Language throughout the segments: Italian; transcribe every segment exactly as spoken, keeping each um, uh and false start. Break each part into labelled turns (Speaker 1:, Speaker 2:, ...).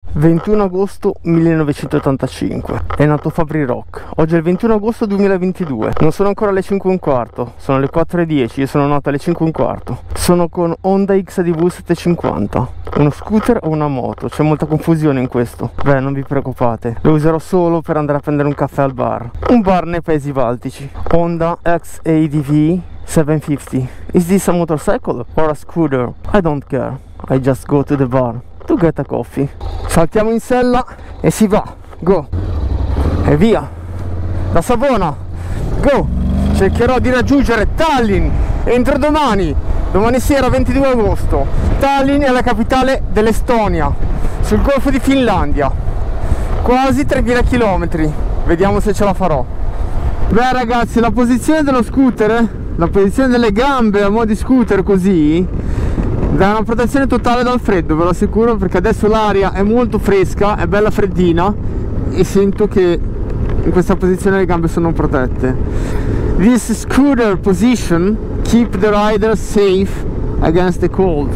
Speaker 1: ventuno agosto millenovecentottantacinque, è nato Fabri Rock. Oggi è il ventuno agosto duemilaventidue, non sono ancora le cinque e un quarto, sono le quattro e dieci, io sono nato alle cinque e un quarto. Sono con Honda X A D V settecentocinquanta, uno scooter o una moto? C'è molta confusione in questo. Beh, non vi preoccupate, lo userò solo per andare a prendere un caffè al bar, un bar nei paesi baltici. Honda X A D V settecentocinquanta. Is this a motorcycle or a scooter? I don't care, I just go to the bar to get a coffee. Saltiamo in sella e si va, go, e via da Savona, go. Cercherò di raggiungere Tallinn entro domani, domani sera ventidue agosto. Tallinn è la capitale dell'Estonia, sul golfo di Finlandia, quasi tremila chilometri, vediamo se ce la farò. Beh ragazzi, la posizione dello scooter, la posizione delle gambe a mo' di scooter così, dà una protezione totale dal freddo, ve lo assicuro, perché adesso l'aria è molto fresca, è bella freddina e sento che in questa posizione le gambe sono protette. This scooter position keep the rider safe against the cold.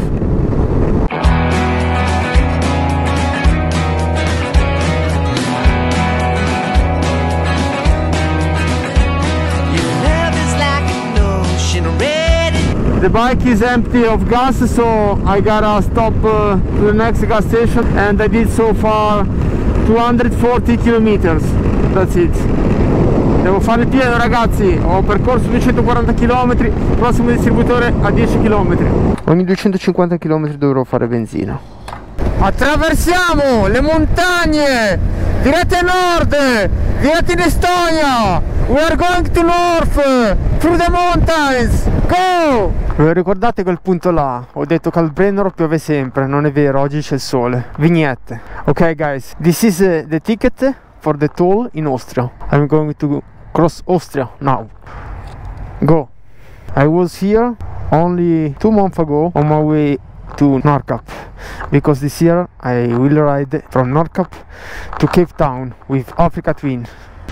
Speaker 1: The bike is empty of gas, so I gotta stop uh, to the next gas station, and I did so far two hundred forty kilometers. That's it. Devo fare il pieno ragazzi, ho percorso duecentoquaranta chilometri, prossimo distributore a dieci chilometri. Ogni duecentocinquanta chilometri dovrò fare benzina. Attraversiamo le montagne, diretti a nord, diretti in Estonia. We are going to north, through the mountains, go! Vi ricordate quel punto là? Ho detto che al Brennero piove sempre, non è vero, oggi c'è il sole. Vignette. Ok guys, this is uh, the ticket for the toll in Austria. I'm going to cross Austria now. Go. I was here only two months ago on my way to Nordkapp, because this year I will ride from Nordkapp to Cape Town with Africa Twin.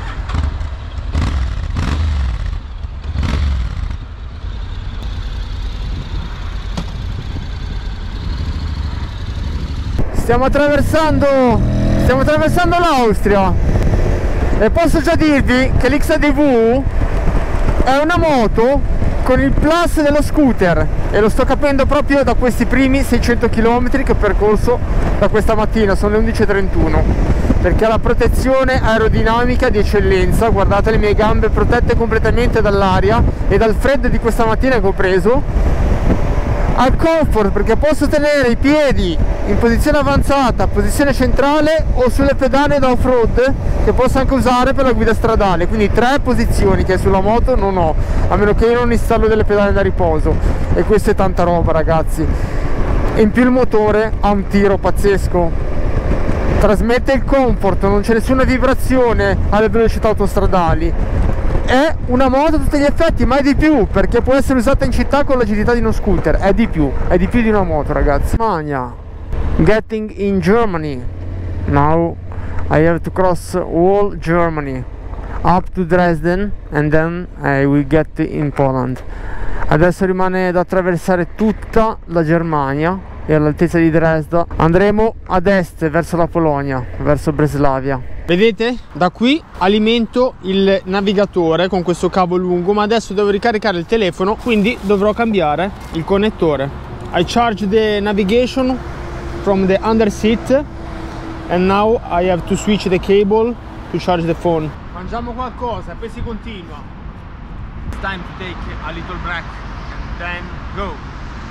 Speaker 1: Stiamo attraversando stiamo attraversando l'Austria e posso già dirvi che l'X A D V è una moto con il plus dello scooter, e lo sto capendo proprio da questi primi seicento chilometri che ho percorso da questa mattina. Sono le undici e trentuno, perché ha la protezione aerodinamica di eccellenza. Guardate le mie gambe protette completamente dall'aria e dal freddo di questa mattina che ho preso. Al comfort, perché posso tenere i piedi in posizione avanzata, posizione centrale o sulle pedane da off-road, che posso anche usare per la guida stradale. Quindi tre posizioni che sulla moto non ho, a meno che io non installo delle pedane da riposo, e questa è tanta roba ragazzi. E in più il motore ha un tiro pazzesco, trasmette il comfort, non c'è nessuna vibrazione alle velocità autostradali. È una moto a tutti gli effetti, ma è di più, perché può essere usata in città con l'agilità di uno scooter. È di più, è di più di una moto ragazzi. Germania. Getting in Germany. Now I have to cross all Germany up to Dresden, and then I will get in Poland. Adesso rimane da attraversare tutta la Germania e all'altezza di Dresda andremo ad est verso la Polonia, verso Breslavia. Vedete? Da qui alimento il navigatore con questo cavo lungo, ma adesso devo ricaricare il telefono, quindi dovrò cambiare il connettore. I charge the navigation from the under seat and now I have to switch the cable to charge the phone. Mangiamo qualcosa e poi si continua. It's time to take a little break and then go.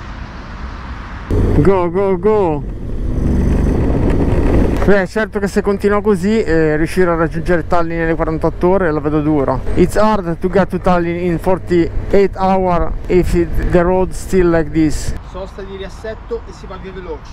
Speaker 1: Go, go, go. Beh, certo che se continua così eh, riuscire a raggiungere Tallinn nelle quarantotto ore la vedo dura. It's hard to get to Tallinn in forty-eight hours if it, the road still like this. Sosta di riassetto e si va via veloci.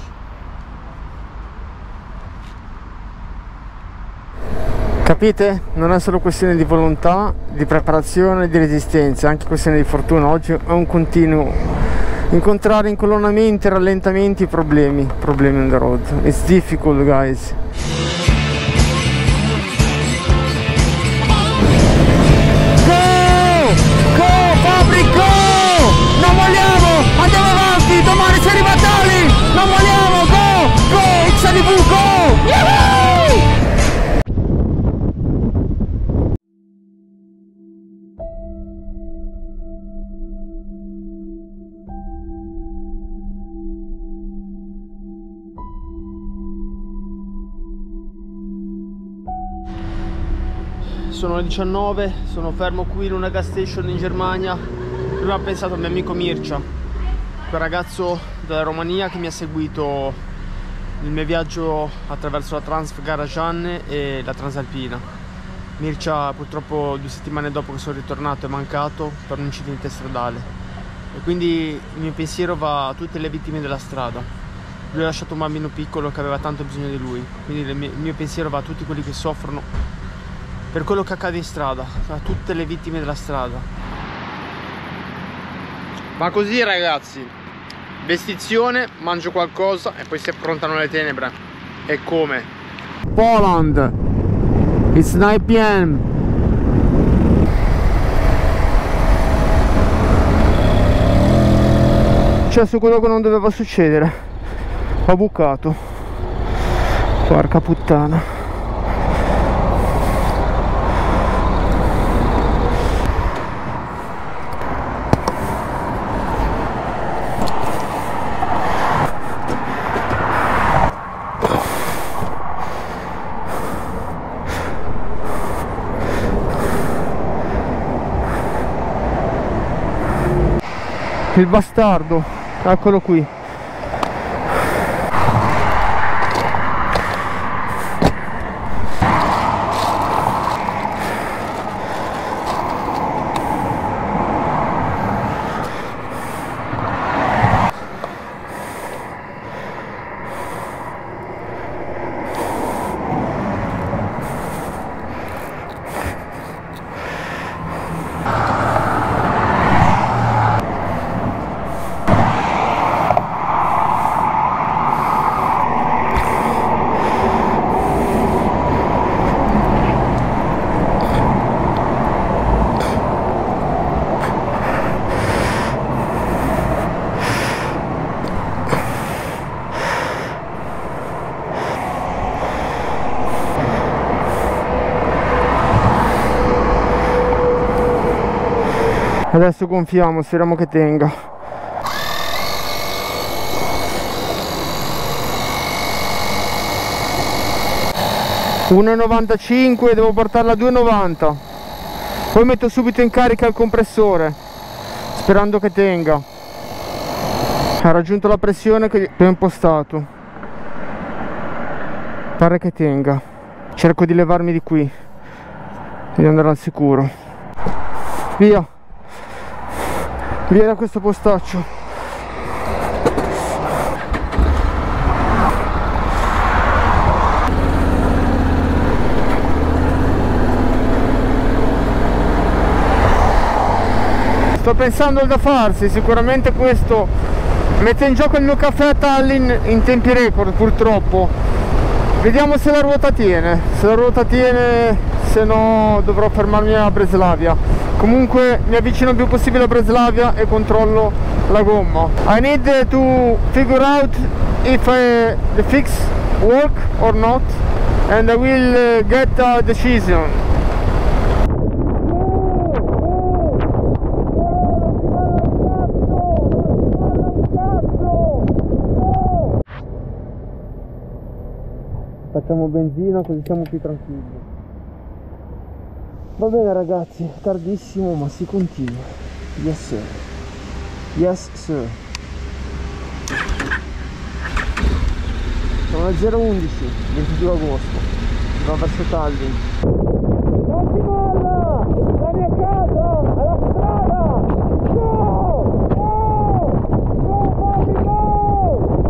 Speaker 1: Capite? Non è solo questione di volontà, di preparazione, di resistenza, è anche questione di fortuna. Oggi è un continuo incontrare incolonnamenti, rallentamenti, problemi, problemi on the road. It's difficult guys. Go! Go Fabri, go! Non molliamo! Andiamo avanti! Domani si arriva a Tallinn! Non molliamo! Go! Go! X A D V, go!
Speaker 2: sono le diciannove, sono fermo qui in una gas station in Germania. Prima ho pensato al mio amico Mircea, quel ragazzo della Romania che mi ha seguito nel mio viaggio attraverso la Transgaraggiane e la Transalpina. Mircea purtroppo due settimane dopo che sono ritornato è mancato per un incidente stradale e quindi il mio pensiero va a tutte le vittime della strada. Lui ha lasciato un bambino piccolo che aveva tanto bisogno di lui, quindi il mio pensiero va a tutti quelli che soffrono per quello che accade in strada, a tutte le vittime della strada. Ma così ragazzi, vestizione, mangio qualcosa e poi si approntano le tenebre. E come?
Speaker 1: Poland, it's nine p m C'è su quello che non doveva succedere. Ho bucato. Porca puttana. Il bastardo, eccolo qui. Adesso gonfiamo, speriamo che tenga. uno e novantacinque, devo portarla a due e novanta. Poi metto subito in carica il compressore, sperando che tenga. Ha raggiunto la pressione che ho impostato. Pare che tenga. Cerco di levarmi di qui e di andare al sicuro. Via! Via da questo postaccio. Sto pensando al da farsi, sicuramente questo mette in gioco il mio caffè a Tallinn in tempi record purtroppo. Vediamo se la ruota tiene, se la ruota tiene, se no dovrò fermarmi a Breslavia. Comunque mi avvicino il più possibile a Breslavia e controllo la gomma. I need to figure out if uh, the fix work or not and I will uh, get a decision. Facciamo benzina così siamo più tranquilli. Va bene ragazzi, è tardissimo ma si continua. Yes sir. Yes sir. Sono le zero undici, ventidue agosto. Va verso Tallinn. Non si molla! La mia casa! Alla strada! Go! Go! Go Bobby go!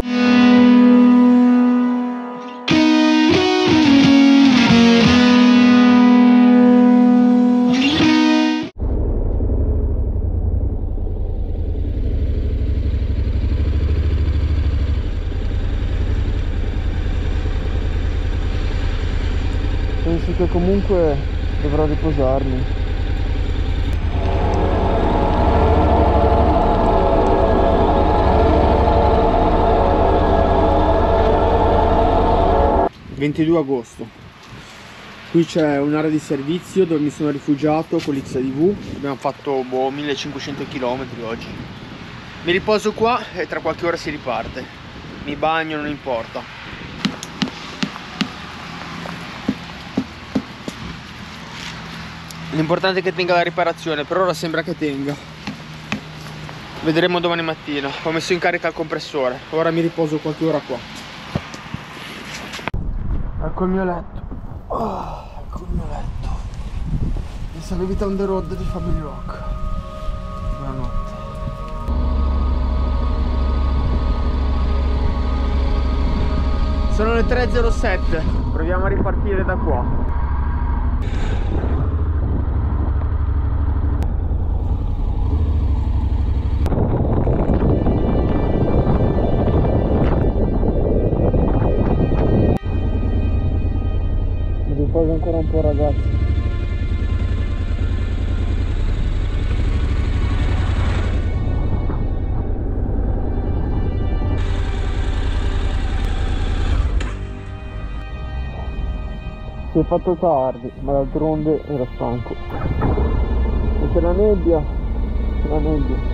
Speaker 1: Penso che comunque dovrò riposarmi. ventidue agosto. Qui c'è un'area di servizio dove mi sono rifugiato con l'X A D V. Abbiamo fatto boh, millecinquecento chilometri oggi. Mi riposo qua e tra qualche ora si riparte. Mi bagno, non importa.
Speaker 2: L'importante è che tenga la riparazione, per ora sembra che tenga. Vedremo domani mattina. Ho messo in carica il compressore, ora mi riposo qualche ora qua. Ecco il mio letto. Oh, ecco il mio letto. Mi sa vita on the road di Fabri Rock. Buonanotte. Sono le tre e zero sette, proviamo a ripartire da qua. Mi riposo ancora un po', ragazzi. Si è fatto tardi, ma d'altronde era stanco. E c'è la nebbia, c'è la nebbia.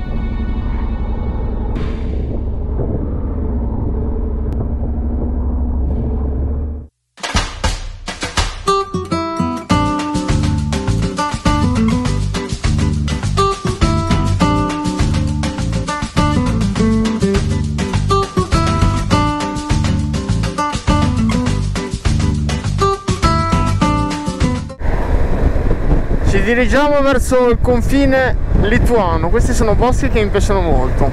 Speaker 2: Ci dirigiamo verso il confine lituano. Questi sono boschi che mi piacciono molto.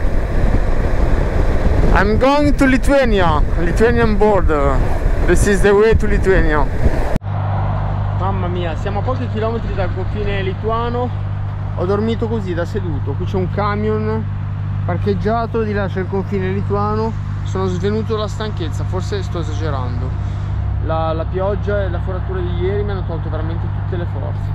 Speaker 2: I'm going to Lithuania, Lithuanian border. This is the way to Lithuania. Mamma mia, siamo a pochi chilometri dal confine lituano. Ho dormito così da seduto. Qui c'è un camion parcheggiato, di là c'è il confine lituano. Sono svenuto dalla stanchezza, forse sto esagerando. La, la pioggia e la foratura di ieri mi hanno tolto veramente tutte le forze.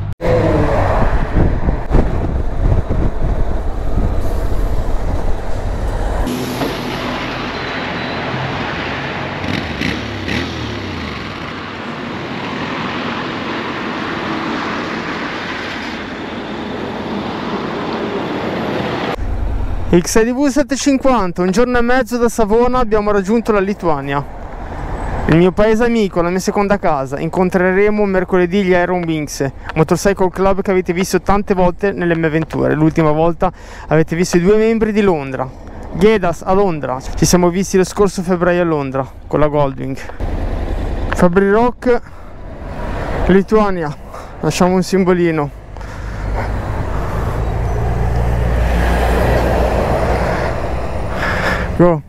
Speaker 2: X I D V settecentocinquanta, un giorno e mezzo da Savona abbiamo raggiunto la Lituania, il mio paese amico, la mia seconda casa. Incontreremo mercoledì gli Iron Wings, motorcycle club che avete visto tante volte nelle mie avventure. L'ultima volta avete visto i due membri di Londra, Gedas a Londra. Ci siamo visti lo scorso febbraio a Londra con la Goldwing. Fabri Rock, Lituania, lasciamo un simbolino. Go.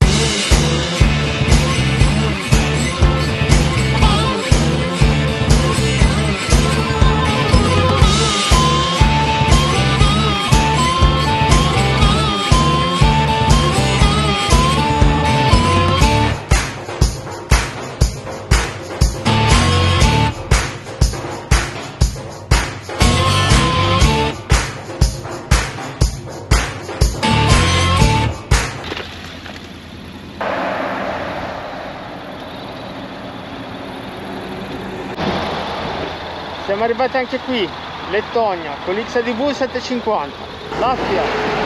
Speaker 2: Siamo arrivati anche qui, Lettonia, con l'X I D V settecentocinquanta, Latvia.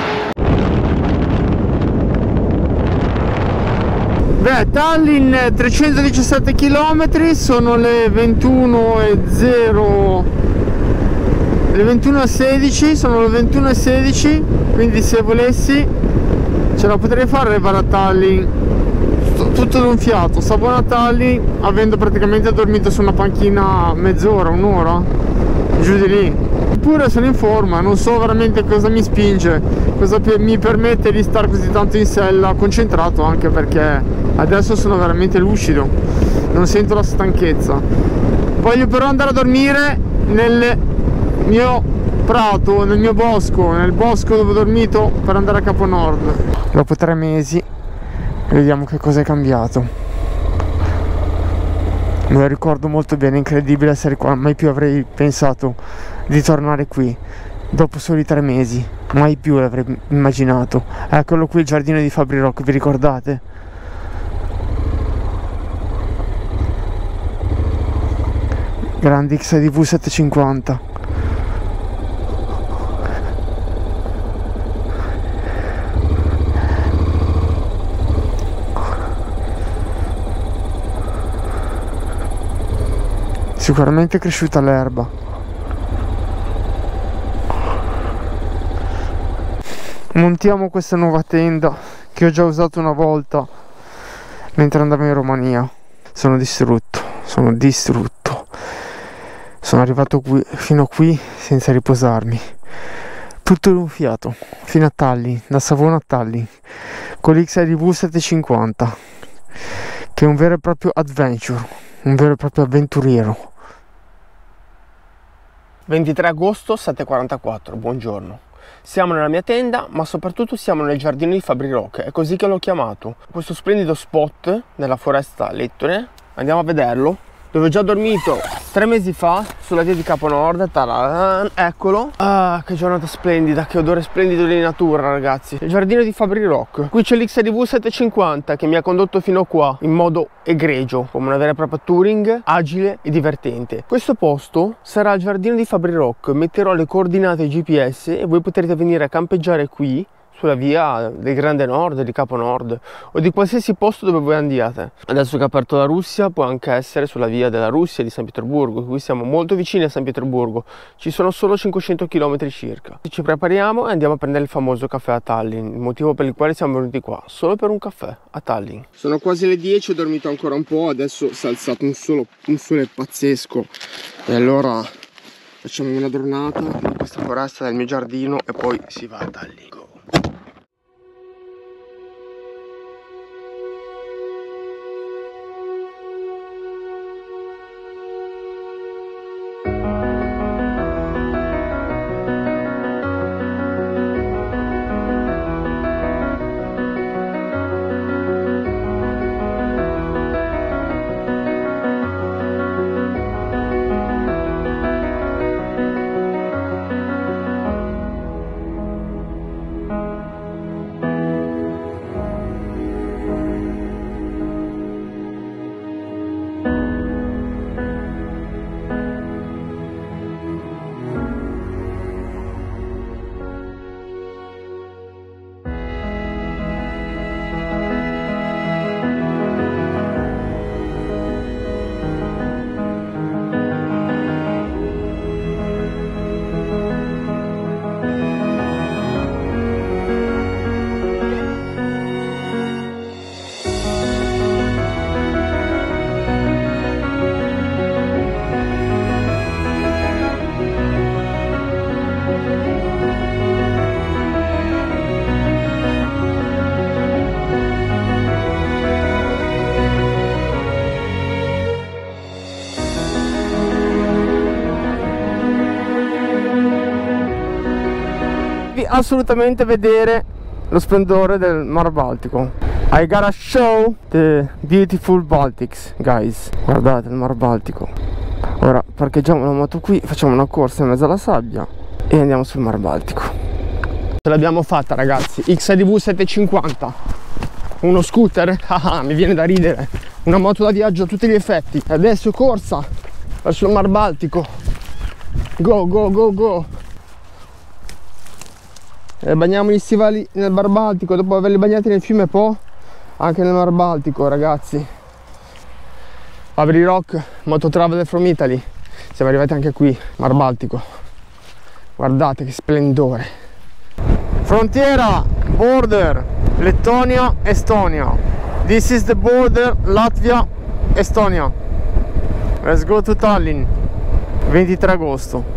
Speaker 2: Beh, Tallinn trecentodiciassette chilometri, sono le ventuno e zero, le ventuno e sedici, sono le ventuno e sedici, quindi se volessi ce la potrei fare arrivare a Tallinn tutto d'un fiato. Savona Tallinn, avendo praticamente dormito su una panchina mezz'ora, un'ora, giù di lì. Eppure sono in forma, non so veramente cosa mi spinge, cosa mi permette di stare così tanto in sella, concentrato, anche perché adesso sono veramente lucido, non sento la stanchezza. Voglio però andare a dormire nel mio prato, nel mio bosco, nel bosco dove ho dormito per andare a Capo Nord. Dopo tre mesi vediamo che cosa è cambiato. Me lo ricordo molto bene, incredibile essere qua, mai più avrei pensato di tornare qui dopo soli tre mesi, mai più l'avrei immaginato. Eccolo qui il giardino di Fabri Rock, vi ricordate? Grande X I D V settecentocinquanta. Sicuramente è cresciuta l'erba.
Speaker 1: Montiamo questa nuova tenda che ho già usato una volta mentre andavo in Romania. Sono distrutto, sono distrutto. Sono arrivato qui, fino a qui senza riposarmi. Tutto in un fiato, fino a Tallinn, da Savona a Tallinn, con l'X R V settecentocinquanta, che è un vero e proprio adventure, un vero e proprio avventuriero.
Speaker 2: ventitré agosto sette e quarantaquattro, buongiorno. Siamo nella mia tenda, ma soprattutto siamo nel giardino di Fabri Rock, è così che l'ho chiamato. Questo splendido spot nella foresta Lettone, andiamo a vederlo, dove ho già dormito tre mesi fa sulla via di Capo Nord. Taran, eccolo. Ah, che giornata splendida, che odore splendido di natura, ragazzi. Il giardino di Fabri Rock. Qui c'è l'X R V settecentocinquanta che mi ha condotto fino qua in modo egregio, come una vera e propria touring, agile e divertente. Questo posto sarà il giardino di Fabri Rock. Metterò le coordinate G P S e voi potrete venire a campeggiare qui sulla via del Grande Nord, di Capo Nord o di qualsiasi posto dove voi andiate. Adesso che ha aperto la Russia, può anche essere sulla via della Russia di San Pietroburgo. Qui siamo molto vicini a San Pietroburgo, ci sono solo cinquecento chilometri circa. Ci prepariamo e andiamo a prendere il famoso caffè a Tallinn, il motivo per il quale siamo venuti qua, solo per un caffè a Tallinn. Sono quasi le dieci, ho dormito ancora un po', adesso si è alzato un, solo, un sole pazzesco e allora facciamo una giornata in questa foresta del mio giardino e poi si va a Tallinn. Go. Assolutamente vedere lo splendore del Mar Baltico. I gotta show the beautiful Baltics, guys. Guardate il Mar Baltico. Ora parcheggiamo la moto qui, facciamo una corsa in mezzo alla sabbia e andiamo sul Mar Baltico. Ce l'abbiamo fatta, ragazzi. X R V settecentocinquanta, uno scooter, ah, mi viene da ridere, una moto da viaggio a tutti gli effetti. E adesso corsa verso il Mar Baltico. Go go go go. E bagniamo gli stivali nel Mar Baltico dopo averli bagnati nel fiume Po, anche nel Mar Baltico, ragazzi. Fabri Rock, Moto Traveler from Italy. Siamo arrivati anche qui, Mar Baltico. Guardate che splendore. Frontiera, border, Lettonia, Estonia. This is the border, Latvia, Estonia. Let's go to Tallinn. ventitré agosto.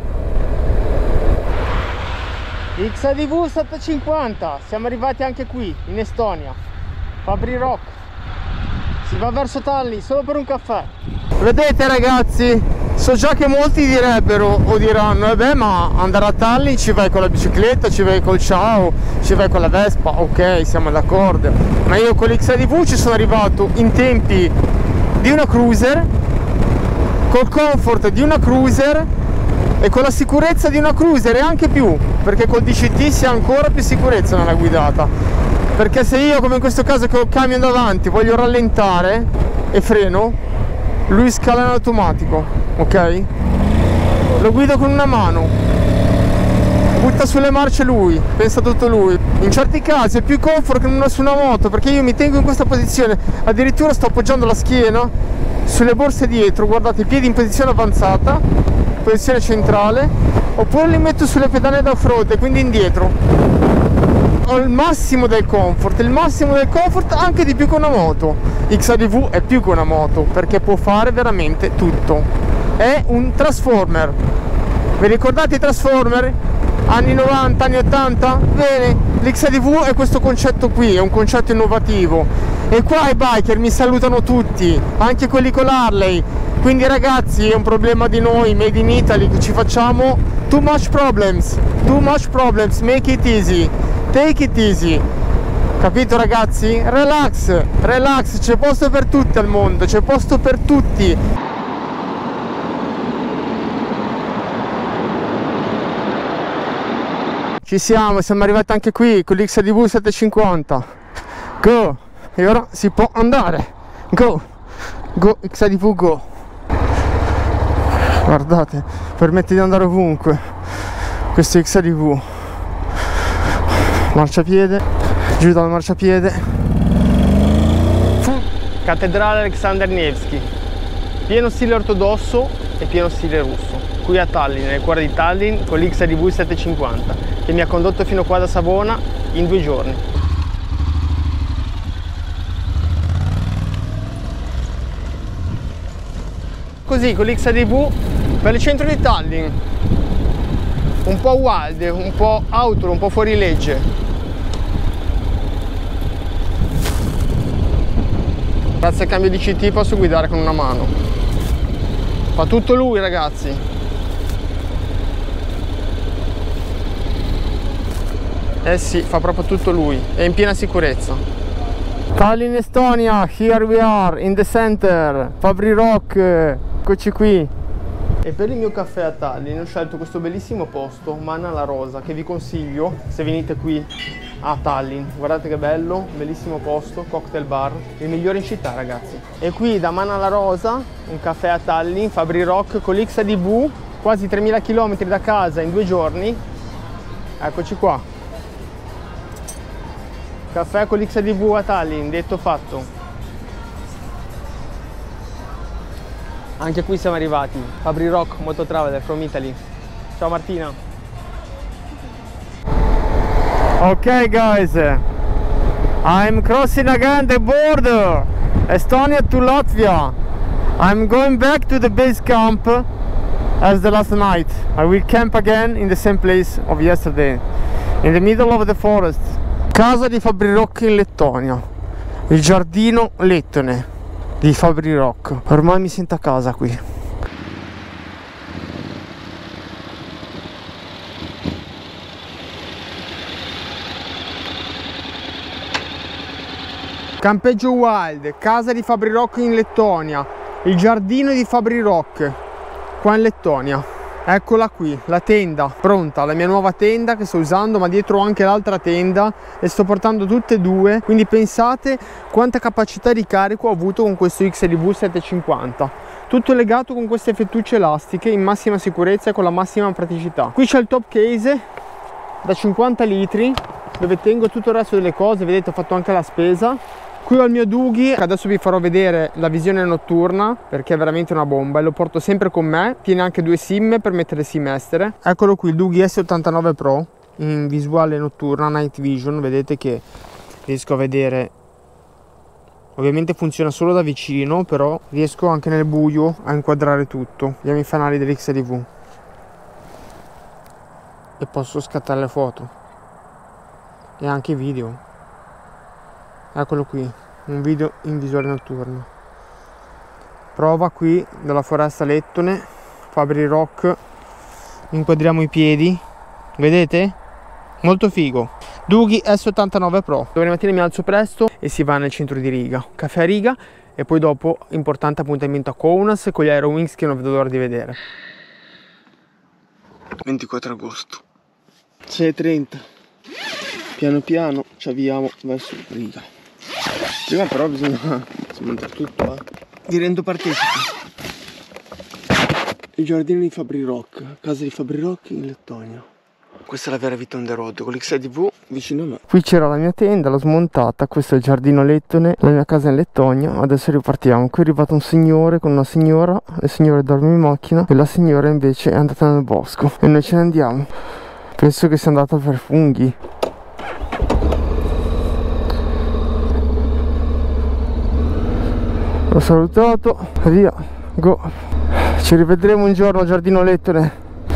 Speaker 2: X R V settecentocinquanta, siamo arrivati anche qui in Estonia, Fabri Rock. Si va verso Tallinn solo per un caffè. Vedete, ragazzi, so già che molti direbbero o diranno: eh beh, ma andare a Tallinn ci vai con la bicicletta, ci vai col ciao, ci vai con la Vespa. Ok, siamo d'accordo, ma io con l'X R V ci sono arrivato in tempi di una cruiser, col comfort di una cruiser e con la sicurezza di una cruiser e anche più, perché col D C T si ha ancora più sicurezza nella guidata. Perché se io, come in questo caso che ho il camion davanti, voglio rallentare e freno, lui scala in automatico, ok? Lo guido con una mano, butta sulle marce lui, pensa tutto lui. In certi casi è più comfort che non su una moto, perché io mi tengo in questa posizione, addirittura sto appoggiando la schiena sulle borse dietro, guardate, i piedi in posizione avanzata, posizione centrale, oppure li metto sulle pedane da off-road, quindi indietro.
Speaker 1: ho il massimo del comfort, il massimo del comfort anche di più che una moto. X A D V è più che una moto perché può fare veramente tutto. È un transformer. Vi ricordate i transformer? Anni novanta, anni ottanta? Bene, l'X A D V è questo concetto qui, è un concetto innovativo. E qua i biker mi salutano tutti, anche quelli con l'Harley. Quindi ragazzi, è un problema di noi, made in Italy, che ci facciamo too much problems, too much problems, make it easy, take it easy. Capito ragazzi? Relax, relax, c'è posto per tutti al mondo, c'è posto per tutti. Ci siamo, siamo arrivati anche qui con l'X A D V settecentocinquanta. Go! E ora si può andare. Go! Go X A D V go! Guardate, permette di andare ovunque questo X A D V. Marciapiede, giù dal marciapiede.
Speaker 2: Cattedrale Aleksandr Nevsky, pieno stile ortodosso e pieno stile russo, qui a Tallinn, nel cuore di Tallinn, con l'X A D V settecentocinquanta che mi ha condotto fino qua da Savona in due giorni. Così con l'X A D V per il centro di Tallinn, un po' wild, un po' outro, un po' fuori legge. Grazie al cambio di C T posso guidare con una mano. Fa tutto lui ragazzi. Eh sì, fa proprio tutto lui, è in piena sicurezza.
Speaker 1: Tallinn, Estonia, here we are in the center, Fabri Rock, eccoci qui.
Speaker 2: E per il mio caffè a Tallinn ho scelto questo bellissimo posto, Manna la Rosa, che vi consiglio se venite qui a Tallinn. Guardate che bello, bellissimo posto, cocktail bar, il migliore in città ragazzi. E qui da Manna la Rosa, un caffè a Tallinn, Fabri Rock con l'X A D V, quasi tremila chilometri da casa in due giorni. Eccoci qua. Caffè con l'X A D V a Tallinn, detto fatto. Anche qui siamo arrivati. Fabri Rock, Moto Traveler from Italy. Ciao Martina.
Speaker 1: Ok guys, I'm crossing again the border, Estonia to Latvia. I'm going back to the base camp as the last night. I will camp again in the same place of yesterday, in the middle of the forest. Casa di Fabri Rock in Lettonia, il giardino lettone di Fabri Rock. Ormai mi sento a casa qui.
Speaker 2: Campeggio wild, casa di Fabri Rock in Lettonia, il giardino di Fabri Rock qua in Lettonia. Eccola qui, la tenda pronta, la mia nuova tenda che sto usando, ma dietro ho anche l'altra tenda e sto portando tutte e due, quindi pensate quanta capacità di carico ho avuto con questo X A D V settecentocinquanta. Tutto legato con queste fettucce elastiche in massima sicurezza e con la massima praticità. Qui c'è il top case da cinquanta litri dove tengo tutto il resto delle cose, vedete ho fatto anche la spesa. Qui ho il mio Dughi, adesso vi farò vedere la visione notturna perché è veramente una bomba e lo porto sempre con me, tiene anche due SIM per mettere SIM estere. Eccolo qui il Dughi S ottantanove Pro in visuale notturna, night vision, vedete che riesco a vedere, ovviamente funziona solo da vicino, però riesco anche nel buio a inquadrare tutto. Vediamo i fanali dell'X A D V e posso scattare le foto e anche i video. Eccolo qui, un video in visuale notturno. Prova qui dalla foresta lettone, Fabri Rock, inquadriamo i piedi, vedete? Molto figo. Dughi S ottantanove Pro. Domani mattina mi alzo presto e si va nel centro di Riga, caffè a Riga e poi dopo importante appuntamento a Kaunas con gli Aero Wings che non vedo l'ora di vedere. ventiquattro agosto, sei e trenta, piano piano ci avviamo verso Riga. Prima però bisogna smontare tutto, eh. Vi rendo partecipi. Il giardino di Fabri Rock, casa di Fabri Rock in Lettonia. Questa è la vera vita on the road, con l'X A D V vicino a me.
Speaker 1: Qui c'era la mia tenda, l'ho smontata, questo è il giardino lettone, la mia casa in Lettonia. Adesso ripartiamo. Qui è arrivato un signore con una signora, le signore dormono in macchina e la signora invece è andata nel bosco e noi ce ne andiamo. Penso che sia andata per funghi. L'ho salutato, via, go. Ci rivedremo un giorno a Giardino Lettone.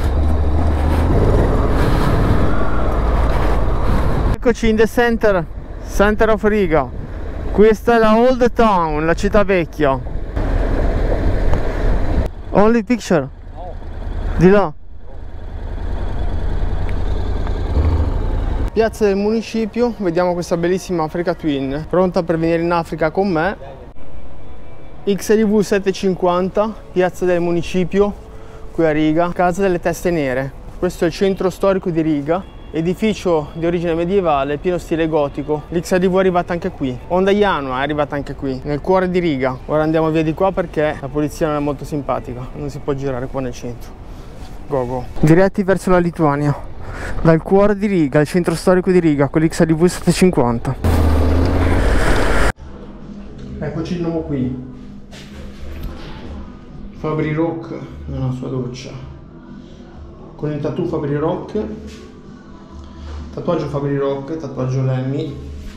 Speaker 1: Eccoci in the center, center of Riga. Questa è la Old Town, la città vecchia. Only picture? Di là. Piazza del municipio, vediamo questa bellissima Africa Twin, pronta per venire in Africa con me. X R V settecentocinquanta, piazza del municipio, qui a Riga, casa delle teste nere. Questo è il centro storico di Riga, edificio di origine medievale, pieno stile gotico. L'X R V è arrivata anche qui, Honda Iano è arrivata anche qui, nel cuore di Riga. Ora andiamo via di qua perché la polizia non è molto simpatica, non si può girare qua nel centro. Go go. Diretti verso la Lituania. Dal cuore di Riga, il centro storico di Riga, con l'X R V settecentocinquanta. Eccoci di nuovo qui. Fabri Rock nella sua doccia. Con il tattoo Fabri Rock. Tatuaggio Fabri Rock, tatuaggio Lemmy.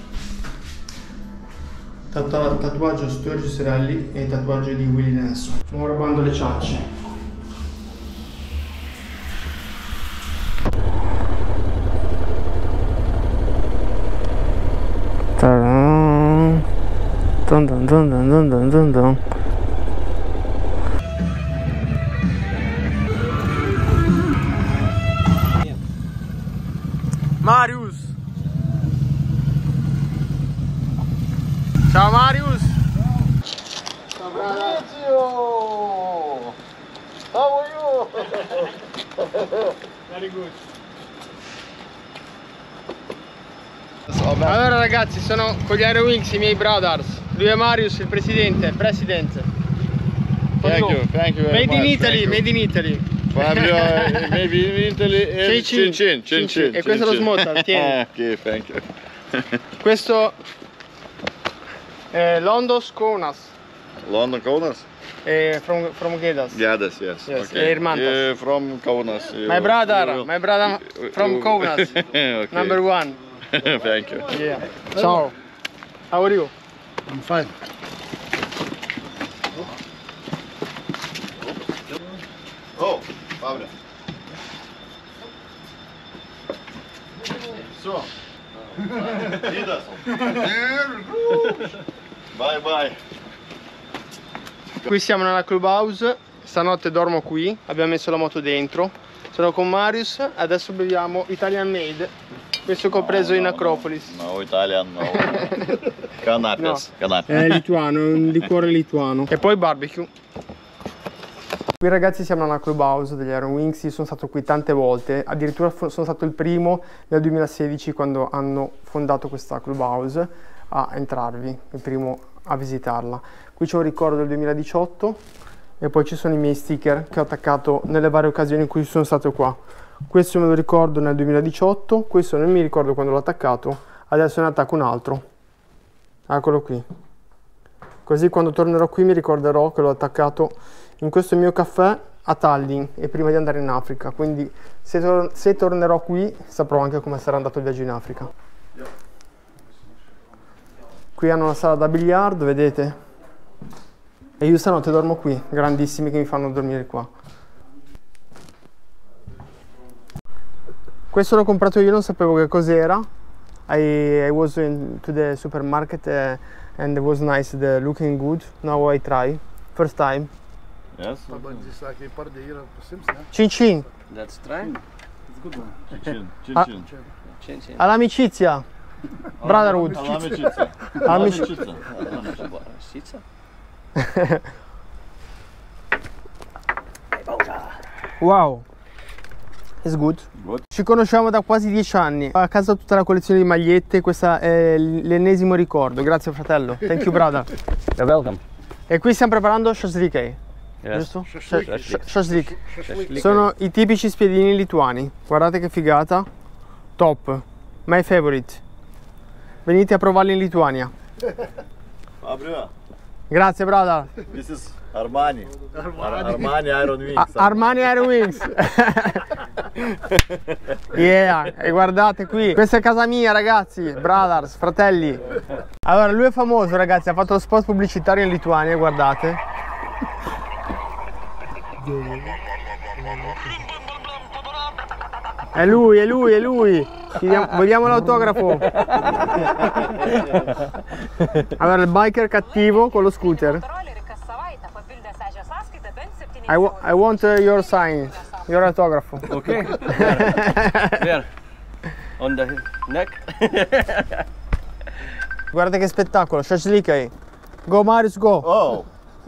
Speaker 1: Tatu tatuaggio Sturgio Serelli e tatuaggio di Willie Nelson. Stiamo rubando le ciance. Dun dun dun dun dun dun dun dun. Marius. Ciao Marius. Ciao Fabrizio. How are you? Very good. Allora ragazzi, sono con gli Aerowings, i miei brothers. Lui è Marius, il presidente, presidente.
Speaker 3: Thank you, thank you very
Speaker 1: Made in
Speaker 3: much,
Speaker 1: Italy, made in Italy.
Speaker 3: Fabio, maybe in Italy e
Speaker 1: Cin
Speaker 3: cin
Speaker 1: cin,
Speaker 3: cin, cin cin.
Speaker 1: E questo è lo smotar, tieni.
Speaker 3: Ok, thank you.
Speaker 1: Questo è Londos Kaunas.
Speaker 3: London Kaunas?
Speaker 1: Eh, from, from Gedas.
Speaker 3: Gedas, yes.
Speaker 1: Yes,
Speaker 3: Okay.
Speaker 1: Hermantas.
Speaker 3: Uh, from Kaunas. You-
Speaker 1: My brother,
Speaker 3: you will-
Speaker 1: my brother from
Speaker 3: you-
Speaker 1: Kaunas.
Speaker 3: Okay.
Speaker 1: Number one.
Speaker 3: Thank you.
Speaker 1: Yeah. Ciao. How are you?
Speaker 4: I'm fine.
Speaker 3: Oh, Fabio. So. Gedas. Bye bye.
Speaker 1: Qui siamo nella clubhouse. Stanotte dormo qui. Abbiamo messo la moto dentro. Sono con Marius. Adesso beviamo Italian Made. Questo che ho preso in Acropolis.
Speaker 3: No, Italian, no. Canapes, canapes.
Speaker 1: È lituano, è un liquore lituano. E poi barbecue. Qui ragazzi siamo nella clubhouse degli Aerowings. Io sono stato qui tante volte, addirittura sono stato il primo nel duemilasedici quando hanno fondato questa clubhouse a entrarvi, il primo a visitarla. Qui c'è un ricordo del duemiladiciotto e poi ci sono i miei sticker che ho attaccato nelle varie occasioni in cui sono stato qua. Questo me lo ricordo nel duemiladiciotto, questo non mi ricordo quando l'ho attaccato, adesso ne attacco un altro. Eccolo qui. Così quando tornerò qui mi ricorderò che l'ho attaccato in questo mio caffè a Tallinn e prima di andare in Africa. Quindi se, tor se tornerò qui saprò anche come sarà andato il viaggio in Africa. Qui hanno una sala da biliardo, vedete? E io stanotte dormo qui, grandissimi che mi fanno dormire qua. Questo l'ho comprato io, non sapevo che cos'era. I, I was in to the supermarket uh, and it was nice, the looking good. Now I try, first time.
Speaker 3: Yes.
Speaker 1: Cin cin.
Speaker 4: Let's try.
Speaker 3: Chin, chin,
Speaker 1: Ah.
Speaker 3: chin.
Speaker 4: Chin chin.
Speaker 1: All'amicizia, brotherhood.
Speaker 3: All'amicizia.
Speaker 1: All'amicizia.
Speaker 3: All'amicizia.
Speaker 4: Pizza.
Speaker 1: Wow, it's good.
Speaker 3: Good.
Speaker 1: Ci conosciamo da quasi dieci anni. A casa ho tutta la collezione di magliette, questo è l'ennesimo ricordo. Grazie fratello, thank you brother.
Speaker 4: You're welcome.
Speaker 1: E qui stiamo preparando shashlik, giusto? Shashlik. Sono i tipici spiedini lituani. Guardate che figata. Top. My favorite. Venite a provarli in Lituania.
Speaker 3: Fabio,
Speaker 1: Grazie brother.
Speaker 3: this is Armani. Armani, Armani Iron Wings.
Speaker 1: A Armani Aerowings.
Speaker 2: Yeah, e guardate qui, questa è casa mia ragazzi, brothers, fratelli. Allora lui è famoso ragazzi, ha fatto lo spot pubblicitario in Lituania, guardate. È lui, è lui, è lui. Chiediamo, vogliamo l'autografo? Allora il biker cattivo con lo scooter. I, wa I want uh, your sign, your autografo.
Speaker 4: Ok. Where? On the neck?
Speaker 2: Guarda che spettacolo, Shashlikai. Go Marius, go.
Speaker 3: Oh!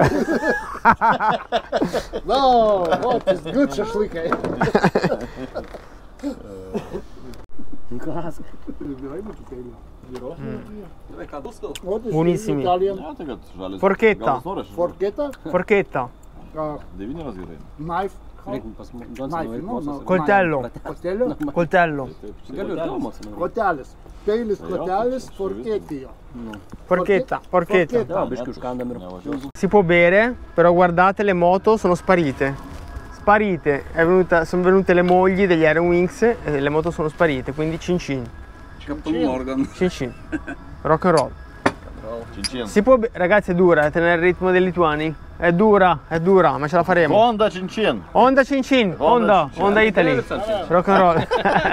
Speaker 1: No, what is good shashlikai?
Speaker 2: Buonissimi.
Speaker 1: Italian?
Speaker 2: Forchetta.
Speaker 1: Forchetta?
Speaker 2: Forchetta.
Speaker 1: Uh, knife. Knife, no, no.
Speaker 2: Coltello.
Speaker 1: Coltello?
Speaker 2: Coltello.
Speaker 1: Kotelis. Peilis, kotelis, forchettio.
Speaker 2: Forchetta. Forchetta.
Speaker 1: Forchetta.
Speaker 2: Si può bere, però guardate le moto sono sparite. Sparite. È venuta, sono venute le mogli degli Iron Wings e le moto sono sparite, quindi cin cin. Cin cin. Rock and roll. Si può, ragazzi, è dura, eh, tenere il ritmo dei lituani. È dura, è dura, ma ce la faremo.
Speaker 3: Honda Cincin.
Speaker 2: Honda Cin Cin, Honda, Honda Italy. Rock and roll.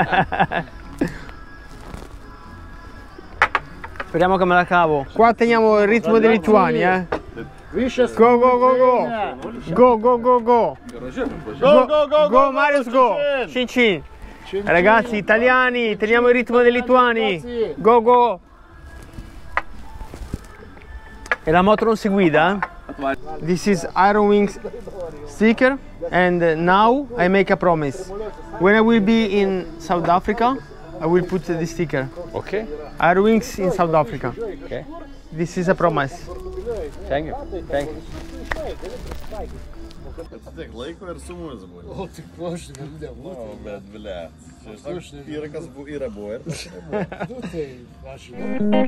Speaker 2: Speriamo che me la cavo. Qua teniamo il ritmo dei lituani, eh. Go, go, go, go. Go, go, go, go.
Speaker 3: Go, go, go,
Speaker 2: Go, Marius, go. Cin Cin. Ragazzi, italiani, teniamo il ritmo dei lituani. Go, go. E la moto non si guida, eh? This is Iron Wings sticker, and now I make a promise. When I will be in South Africa, I will put the sticker.
Speaker 4: Okay.
Speaker 2: Iron Wings in South Africa.
Speaker 4: Okay.
Speaker 2: This is a promise.
Speaker 4: Thank you. Thank you.
Speaker 3: Laiko ir su mumis buvo.
Speaker 1: O, tik plošti, gal ne.
Speaker 3: O, bet, bile. Čia yra kas buvo, yra buvo.
Speaker 1: Nu, tai, aš žinau.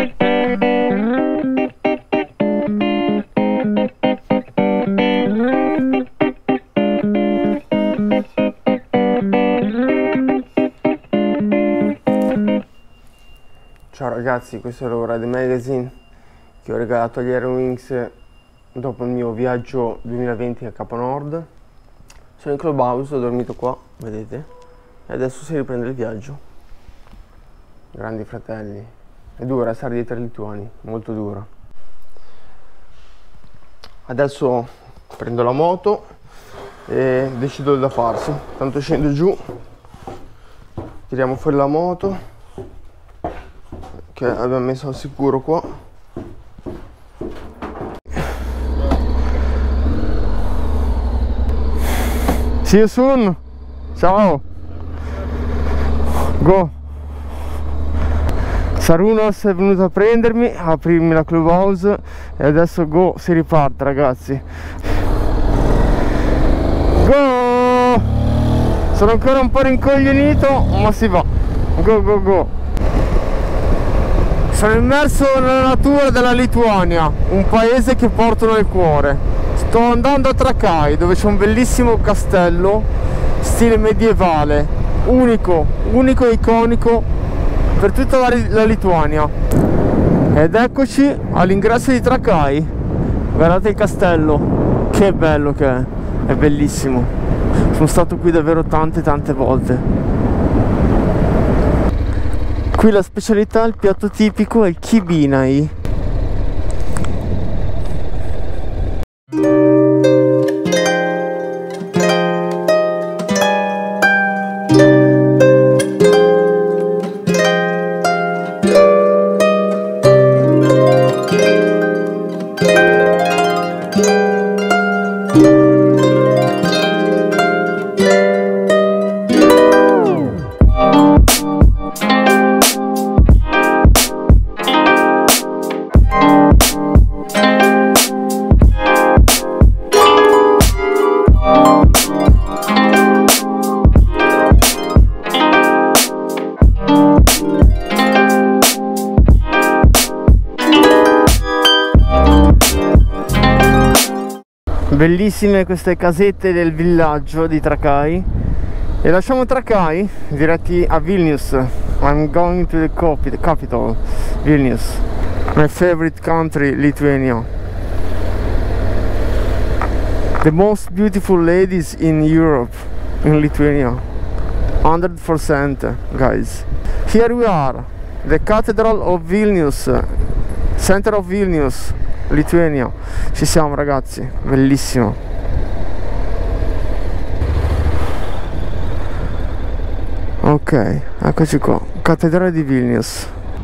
Speaker 2: Ciao ragazzi, questo è l'Ora The Magazine che ho regalato agli Iron Wings dopo il mio viaggio duemilaventi a Capo Nord. Sono in clubhouse, ho dormito qua, vedete? E adesso si riprende il viaggio. Grandi fratelli. È dura stare dietro ai lituani, molto dura. Adesso prendo la moto e decido da farsi. Tanto scendo giù, tiriamo fuori la moto che abbiamo messo al sicuro qua. See you soon. Ciao. Go. Sarunos è venuto a prendermi, a aprirmi la clubhouse e adesso go, si riparte ragazzi. Go. Sono ancora un po' rincoglionito, ma si va. Go go go. Sono immerso nella natura della Lituania, un paese che porto nel cuore. Sto andando a Trakai, dove c'è un bellissimo castello stile medievale, unico, unico e iconico per tutta la, la Lituania. Ed eccoci all'ingresso di Trakai. Guardate il castello, che bello che è, è bellissimo. Sono stato qui davvero tante tante volte. Qui la specialità, il piatto tipico è il kibinai. Bellissime queste casette del villaggio di Trakai,
Speaker 1: E lasciamo Trakai diretti a Vilnius. I'm going to the capital, Vilnius. My favorite country, Lithuania. The most beautiful ladies in Europe, in Lithuania. one hundred percent, guys. Here we are, the Cathedral of Vilnius, center of Vilnius, Lithuania. Ci siamo, ragazzi, bellissimo. Ok, eccoci qua, Cattedrale di Vilnius.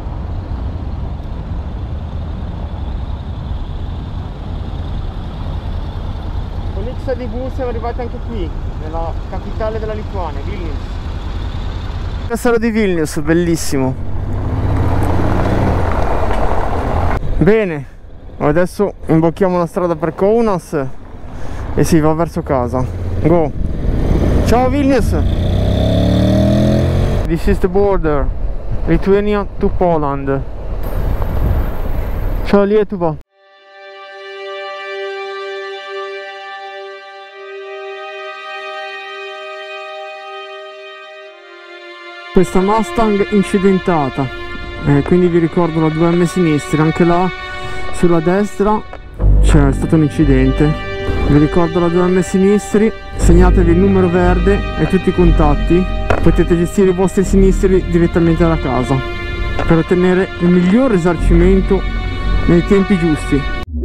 Speaker 1: Con X D V siamo arrivati anche qui, nella capitale della Lituania, Vilnius. Castello di Vilnius, bellissimo. Bene, adesso imbocchiamo la strada per Kaunas e si va verso casa. Go! Ciao Vilnius! This is the border, Lithuania to Poland. Ciao Lietuva. Questa Mustang incidentata, eh, quindi vi ricordo la due M sinistra, anche là sulla destra c'è stato un incidente. Vi ricordo la due M sinistri, segnatevi il numero verde e tutti i contatti. Potete gestire i vostri sinistri direttamente da casa per ottenere il miglior risarcimento nei tempi giusti.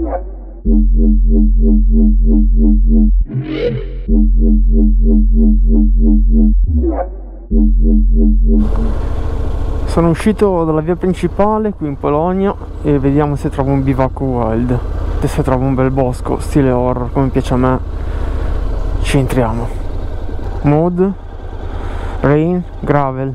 Speaker 1: Sono uscito dalla via principale qui in Polonia e vediamo se trovo un bivacco wild. Se trovo un bel bosco stile horror come piace a me, ci entriamo. Mode Rain, gravel.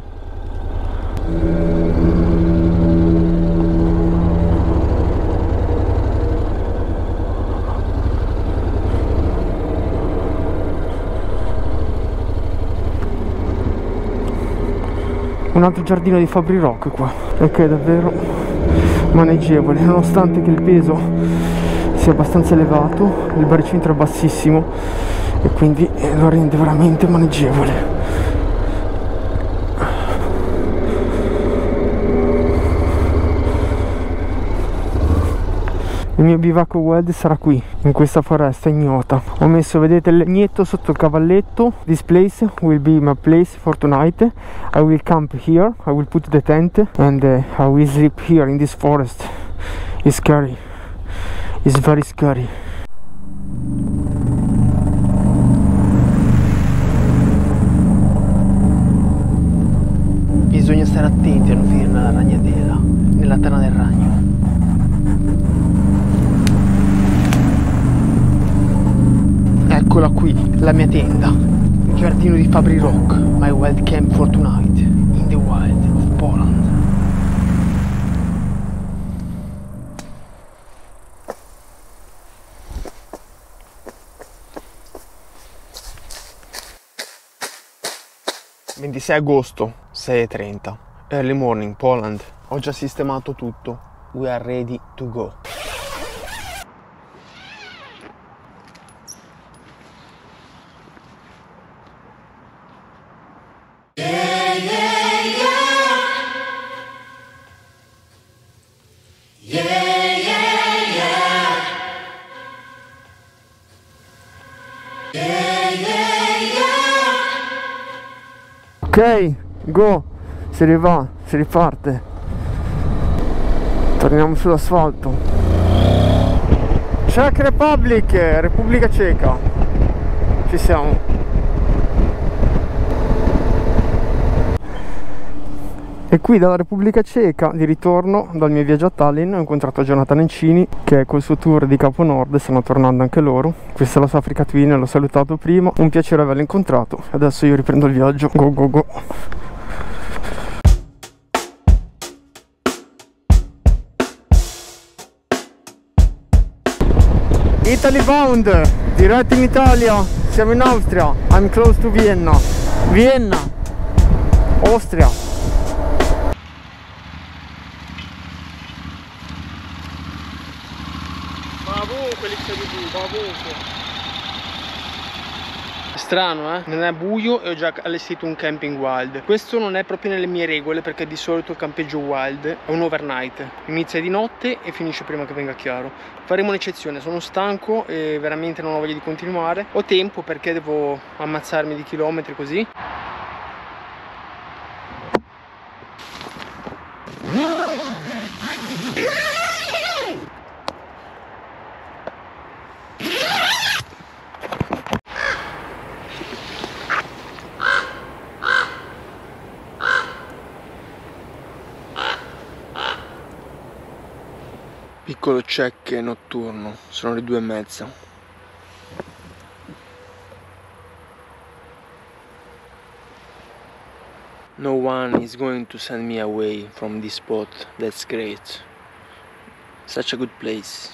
Speaker 1: Un altro giardino di Fabri Rock qua, ok, è davvero maneggevole, nonostante che il peso sia abbastanza elevato, il baricentro è bassissimo e quindi lo rende veramente maneggevole. Il mio bivacco wild sarà qui, in questa foresta ignota. Ho messo, vedete, il legnetto sotto il cavalletto. This place will be my place for tonight. I will camp here, I will put the tent and uh, I will sleep here in this forest. It's scary, it's very scary. Bisogna stare attenti a non finire nella ragnatela, nella tana del ragno. Eccola qui, la mia tenda, il giardino di Fabri Rock, my wild camp for tonight, in the wild of Poland. ventisei agosto, sei e trenta, early morning, Poland. Ho già sistemato tutto, we are ready to go. Ok, go, si rivà, si riparte. Torniamo sull'asfalto. Czech Republic, Repubblica Ceca. Ci siamo. E qui dalla Repubblica Ceca, di ritorno dal mio viaggio a Tallinn, ho incontrato Jonathan Nencini, che è col suo tour di Capo Nord, stanno tornando anche loro. Questa è la sua Africa Twin, l'ho salutato prima, un piacere averlo incontrato. Adesso io riprendo il viaggio, go go go. Italy bound, diretto in Italia, siamo in Austria, I'm close to Vienna. Vienna, Austria.
Speaker 2: Strano, eh? Non è buio e ho già allestito un camping wild. Questo non è proprio nelle mie regole, perché di solito il campeggio wild è un overnight. Inizia di notte e finisce prima che venga chiaro. Faremo un'eccezione, sono stanco e veramente non ho voglia di continuare. Ho tempo perché devo ammazzarmi di chilometri così. Piccolo check notturno, sono le due e mezza. No one is going to send me away from this spot. That's great. Such a good place.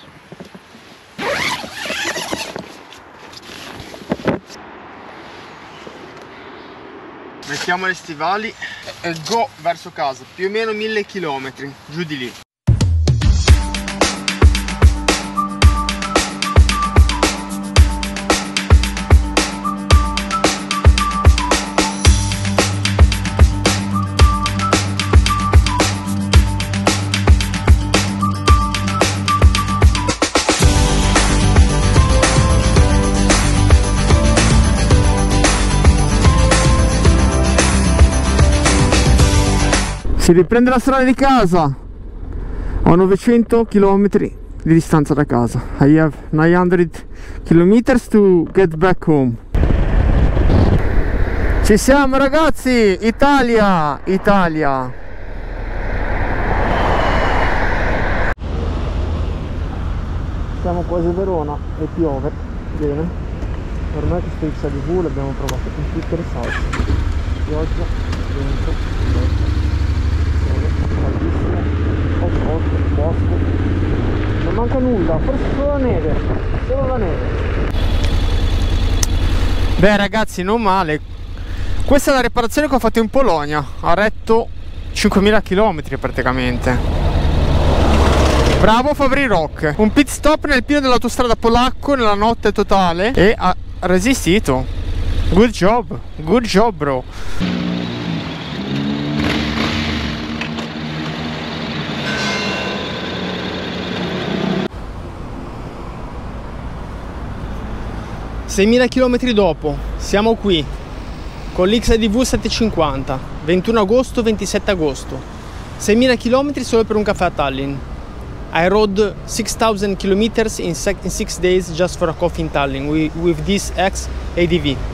Speaker 2: Mettiamo le stivali e go verso casa, più o meno mille chilometri, giù di lì.
Speaker 1: Si riprende la strada di casa. Ho novecento chilometri di distanza da casa. I have nine hundred kilometers to get back home. Ci siamo ragazzi, Italia, Italia. Siamo quasi a Verona e piove. Bene. Ormai questo X A D V l'abbiamo provato in tutte le salse. Pioggia, vento, pioggia. Bosco. Non manca nulla, forse solo la neve, solo la neve. Beh ragazzi, non male. Questa è la riparazione che ho fatto in Polonia. Ha retto cinquemila chilometri praticamente. Bravo Fabri Rock. Un pit stop nel pieno dell'autostrada polacco nella notte totale e ha resistito. Good job, good job bro.
Speaker 2: seimila chilometri dopo, siamo qui con l'X A D V settecentocinquanta, ventuno agosto, ventisette agosto. seimila chilometri solo per un caffè a Tallinn. I rode six thousand kilometers in, in six days just for a coffee in Tallinn with, with this X A D V.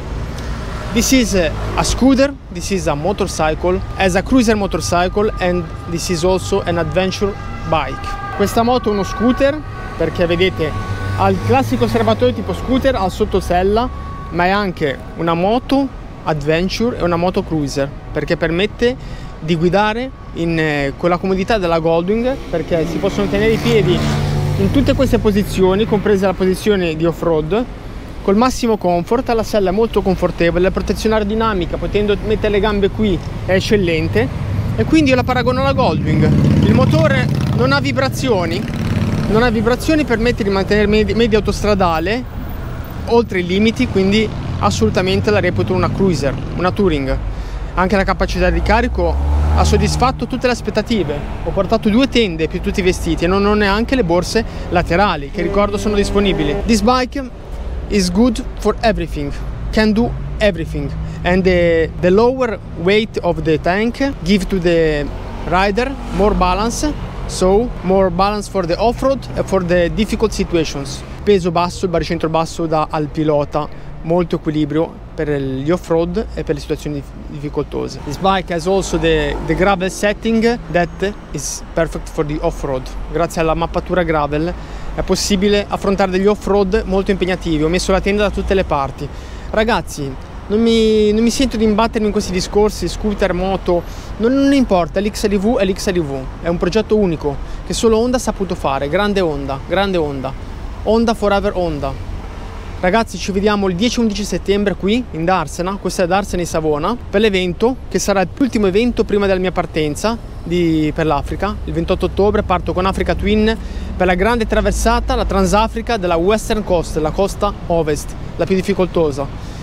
Speaker 2: This is a, a scooter, this is a motorcycle, as a cruiser motorcycle, and this is also an adventure bike. Questa moto è uno scooter perché vedete ha il classico serbatoio tipo scooter al sottosella, ma è anche una moto adventure e una moto cruiser perché permette di guidare in, eh, con la comodità della Goldwing, perché si possono tenere i piedi in tutte queste posizioni, compresa la posizione di off-road, col massimo comfort. La sella è molto confortevole, la protezione aerodinamica potendo mettere le gambe qui è eccellente e quindi io la paragono alla Goldwing. Il motore non ha vibrazioni non ha vibrazioni, permette di mantenere media, media autostradale oltre i limiti, quindi assolutamente la reputo una cruiser, una touring. Anche la capacità di carico ha soddisfatto tutte le aspettative. Ho portato due tende più tutti i vestiti e non ho neanche le borse laterali, che ricordo sono disponibili. This bike is good for everything, can do everything, and the, the lower weight of the tank give to the rider more balance, so more balance for the off-road and for the difficult situations. Peso basso, il baricentro basso dà al pilota molto equilibrio per gli off-road e per le situazioni difficoltose. This bike has also the, the gravel setting that is perfect for the off-road. Grazie alla mappatura gravel è possibile affrontare degli off-road molto impegnativi. Ho messo la tenda da tutte le parti. Ragazzi, non mi, non mi sento di imbattermi in questi discorsi, scooter, moto, non, non importa, l'X A D V è l'X A D V, è un progetto unico che solo Honda ha saputo fare, grande Honda, grande Honda, Honda Forever Honda. Ragazzi, ci vediamo il dieci undici settembre qui in Darsena, questa è Darsena in Savona, per l'evento che sarà l'ultimo evento prima della mia partenza di, per l'Africa. Il ventotto ottobre parto con Africa Twin per la grande traversata, la Transafrica della Western Coast, la costa ovest, la più difficoltosa.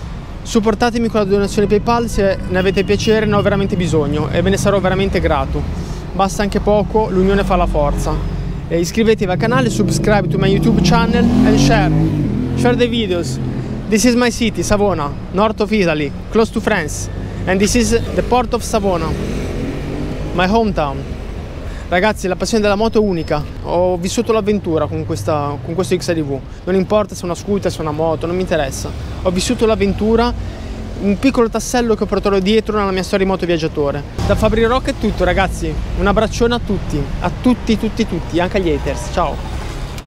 Speaker 2: Supportatemi con la donazione PayPal se ne avete piacere, ne ho veramente bisogno e ve ne sarò veramente grato. Basta anche poco, l'unione fa la forza. E iscrivetevi al canale, subscribe to my YouTube channel and share. Share the videos. This is my city, Savona, north of Italy, close to France. And this is the port of Savona, my hometown. Ragazzi, la passione della moto è unica. Ho vissuto l'avventura con, questa, con questo X A D V. Non importa se è una scooter, se è una moto, non mi interessa. Ho vissuto l'avventura, un piccolo tassello che porterò dietro nella mia storia di motoviaggiatore. Da Fabri Rock è tutto, ragazzi. Un abbraccione a tutti, a tutti, tutti, tutti, anche agli haters. Ciao.